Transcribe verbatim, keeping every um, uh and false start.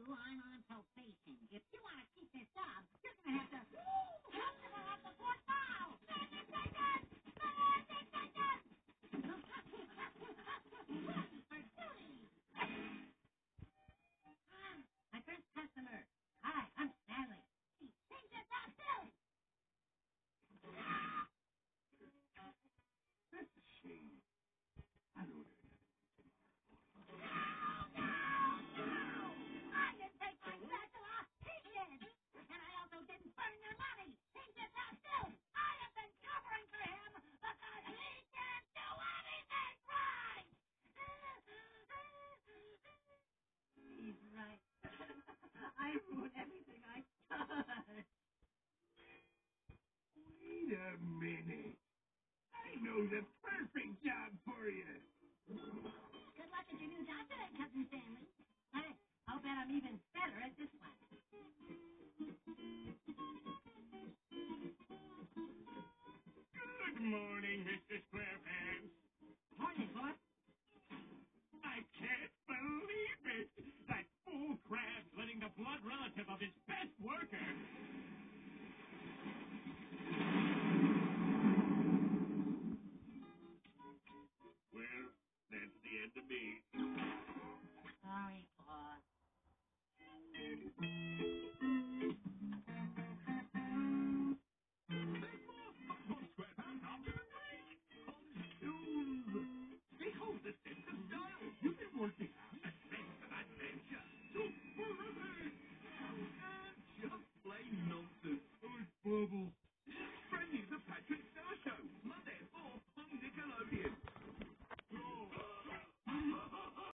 I'm on probation. If you want to keep this job, you're going to have to help them off the court now. My first customer. Hi, I'm Stanley. Take this out, too. That's a shame. I know that. I didn't take my spatula. He did. And I also didn't burn your money. Take this out, too. I have been covering for him because he can't do anything right. He's right. I ruined everything I touched. Wait a minute. I know the perfect job for you.